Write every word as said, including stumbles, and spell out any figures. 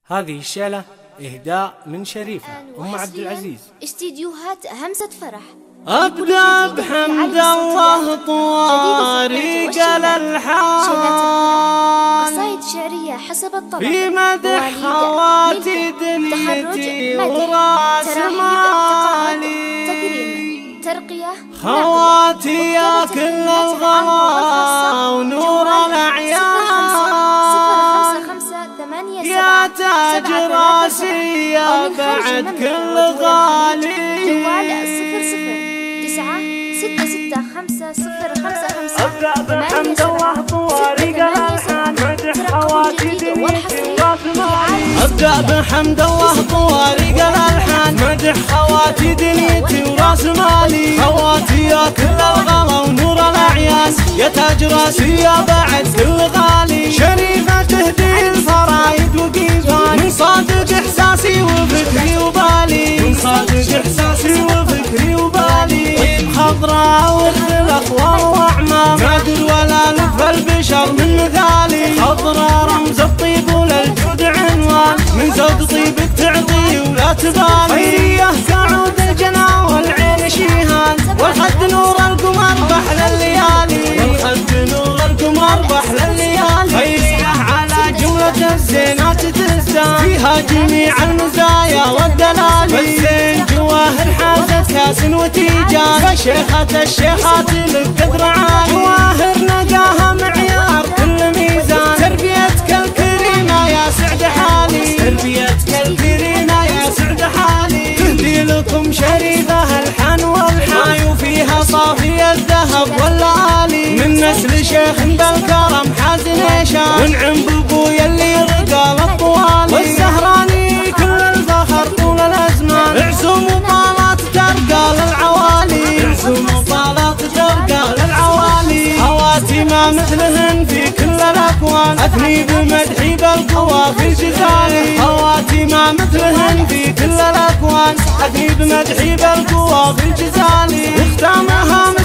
هذه الشيلة إهداء من شريفة أم عبد العزيز. استديوهات همسة فرح. أبدأ بحمد الله طوارق الألحان، قصائد شعرية حسب الطبع في مدح خواتي دنيتي وراس مالي، ترقية خواتي يا كل الغلا ونور الأعيان، يا تاج راسي يا بعد كل غالي. جوال صفر صفر تسعة ستة ستة خمسة صفر خمسة خمسة. أبدأ بحمد الله طوارق الألحان، مدح خواتي دنيتي وراس مالي. أبدأ بحمد الله طوارق الألحان، مدح خواتي دنيتي وراس مالي، خواتي يا كل الغلا ونور الأعيان، يا تاج راسي يا بعد كل غالي. شريفة تهدي الفرايد وقيفان، من صادق إحساسي وفكري وبالي، من صادق إحساسي وفكري وبالي. طيب خضراء ورد الأخوال وأعمام، ما أدري ولا لف البشر من مثالي. خضراء رمز الطيب وللجود عنوان، من زود طيبك تعطي ولا تبالي. خيرية كعود الجنى والعين شيهان، والخد نور القمر بحل الليالي، والخد نور القمر بحل الليالي. خيرية على جملة الزينات تزدان، فيها جميع المزايا والدلالي. فالزين جواهر حازت كاس وتيجان، شيخة الشيخات لك قدر عالي. جواهر نقاها معيار كل ميزان، تربيتك الكريمة يا سعد حالي، تربيتك الكريمة يا سعد حالي. تهدي لكم شريفة الحان والحاي، وفيها صافي الذهب والآلي، من نسل شيخ بالكرم حاز نيشان، ونعم بابويا اللي رقى الطوالي. والزهراني كل الفخر طول الأزمان، عزوم وطالات ترقى للعوالي، عزوم وطالات ترقى للعوالي. خواتي ما مثلهن في كل الأكوان، أثني بمدحي بالقوى في الجزالي. خواتي ما مثلهن في كل الأكوان، أثني بمدحي بالقوى في الجزالي. وختامها